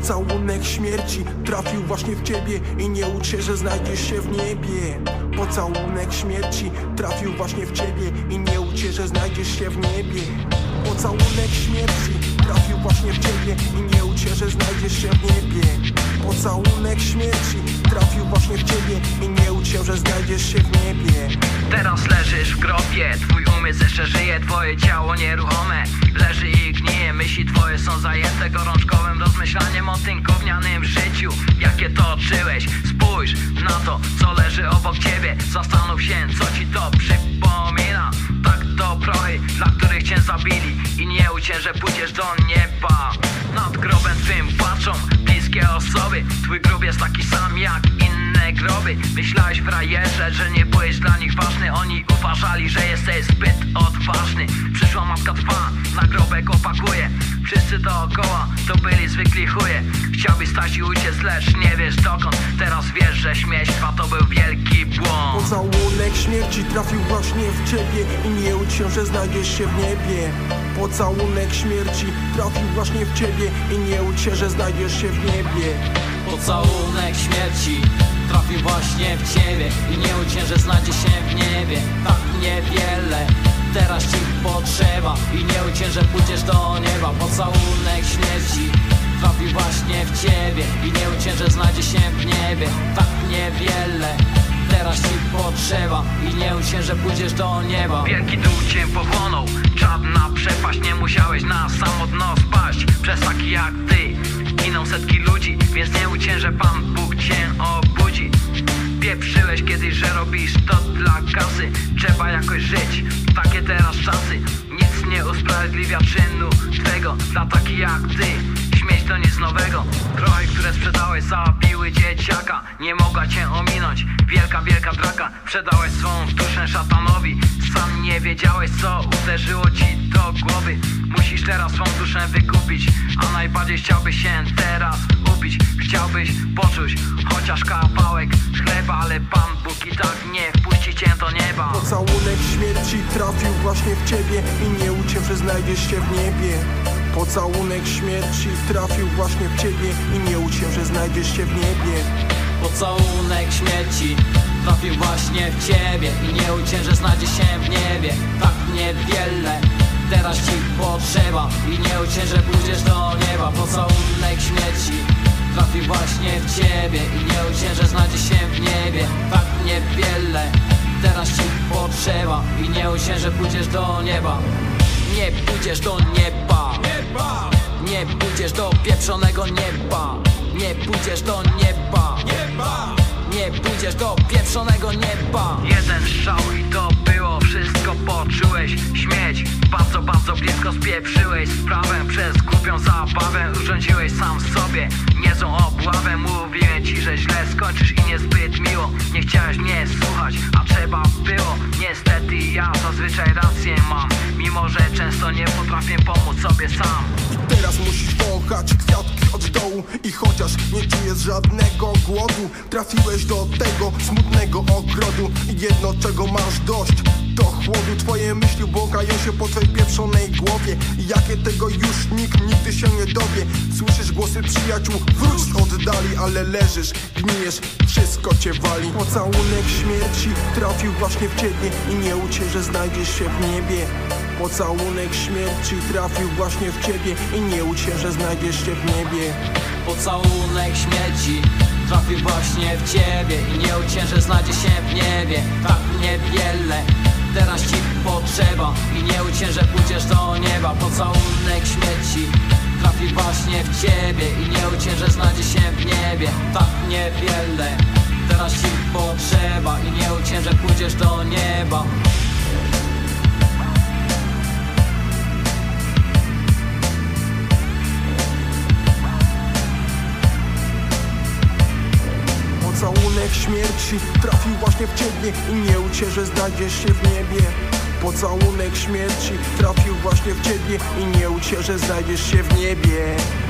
Pocałunek śmierci trafił właśnie w ciebie i nie ucz się, że znajdziesz się w niebie. Pocałunek śmierci trafił właśnie w ciebie i nie ucz się, że znajdziesz się w niebie. Pocałunek śmierci trafił właśnie w ciebie i nie ucz się, że znajdziesz się w niebie. Pocałunek śmierci trafił właśnie w ciebie i nie ucz się, że znajdziesz się w niebie. Teraz leżysz w grobie, twój umysł jeszcze żyje, twoje ciało nieruchome leży i gnije, myśli twoje są zajęte gorączkowym rozmyślaniem o tym gównianym życiu, jakie toczyłeś. Spójrz na to, co leży obok ciebie, zastanów się, co ci to przypomina. Tak to prochy, dla których cię zabili i nie ucz się, że pójdziesz do nieba. Nad grobem twym płaczą bliskie osoby, twój grób jest taki sam jak inne groby. Myślałeś, frajerze, że nie byłeś dla nich ważny, oni uważali, że jesteś zbyt odważny. Przyszła matka twa, nagrobek opakuje, wszyscy dookoła to byli zwykli chuje. Chciałbyś stać i uciec, lecz nie wiesz dokąd. Teraz wiesz, że śmierć twa to był wielki błąd. Pocałunek śmierci trafił właśnie w ciebie i nie ucz się, że znajdziesz się w niebie. Pocałunek śmierci trafił właśnie w ciebie i nie ucz się, że znajdziesz się w niebie. Pocałunek śmierci trafił właśnie w ciebie i nie ucz się, że znajdzie się w niebie. Tak niewiele teraz ci potrzeba i nie ucz się, że pójdziesz do nieba. Pocałunek śmierci trafił właśnie w ciebie i nie ucz się, że znajdzie się w niebie. Tak niewiele teraz ci potrzeba i nie ucz się, że pójdziesz do nieba. Wielki dół cię pochłonął, czarna przepaść, nie musiałeś na samo dno spaść. Przez taki jak ty giną setki ludzi, więc nie ucz się, że Pan Bóg cię obudzi. Pieprzyłeś kiedyś, że robisz to dla kasy, trzeba jakoś żyć, takie teraz czasy. Nic nie usprawiedliwia czynu twego, dla takich jak ty śmieć to nic nowego. Kroj, które sprzedałeś, zabiły dzieciaka, nie mogła cię ominąć wielka, wielka draka. Sprzedałeś swą duszę szatanowi, sam nie wiedziałeś, co uderzyło ci do głowy. Musisz teraz swą duszę wykupić, a najbardziej chciałbyś się teraz upić. Chciałbyś poczuć chociaż kawałek chleba, ale Pan Bóg i tak nie wpuści cię do nieba. Pocałunek śmierci trafił właśnie w ciebie i nie ucz się, że znajdziesz się w niebie. Pocałunek śmierci trafił właśnie w ciebie i nie ucz się, że znajdziesz się w niebie. Pocałunek śmierci trafił właśnie w ciebie i nie ucz się, że znajdzie się w niebie. Tak niewiele teraz ci potrzeba i nie ucz się, że pójdziesz do nieba. Pocałunek śmierci trafił właśnie w ciebie i nie ucz się, że znajdzie się w niebie. Tak niewiele teraz ci potrzeba i nie ucz się, że pójdziesz do nieba. Nie pójdziesz do nieba, nie pójdziesz do pieprzonego nieba. Nie pójdziesz do nieba, nie pójdziesz do pieprzonego nieba. Jeden strzał i to było wszystko, poczułeś śmieć. Bardzo, bardzo blisko spieprzyłeś sprawę, przez głupią zabawę urządziłeś sam sobie niezłą obławę. Mówiłem ci, że źle skończysz i niezbyt miło. Nie chciałeś mnie słuchać, a trzeba było. Niestety ja zazwyczaj rację mam, mimo że często nie potrafię pomóc sobie sam. I teraz musisz wąchać kwiatki od dołu i chociaż nie czujesz żadnego głodu, trafiłeś do tego smutnego ogrodu i jedno czego masz dość to chłodu. Twoje myśli błąkają się po twojej pieprzonej głowie i jakie tego już nikt nigdy się nie dowie. Słyszysz głosy przyjaciół, wróć z oddali, ale leżysz, gnijesz, wszystko cię wali. Pocałunek śmierci trafił właśnie w ciebie i nie ucz się, że znajdziesz się w niebie. Pocałunek śmierci trafił właśnie w ciebie i nie ucz się, że znajdziesz się w niebie. Pocałunek śmierci trafił właśnie w ciebie i nie ucz się, że znajdzie się w niebie. Tak niewiele teraz ci potrzeba i nie ucz się, że pójdziesz do nieba. Pocałunek śmierci trafił właśnie w ciebie i nie ucz się, że znajdzie się w niebie. Tak niewiele teraz ci potrzeba i nie ucz się, że pójdziesz do nieba. Pocałunek śmierci trafił właśnie w ciebie i nie ucz się, że znajdziesz się w niebie. Pocałunek śmierci trafił właśnie w ciebie i nie ucz się, że znajdziesz się w niebie.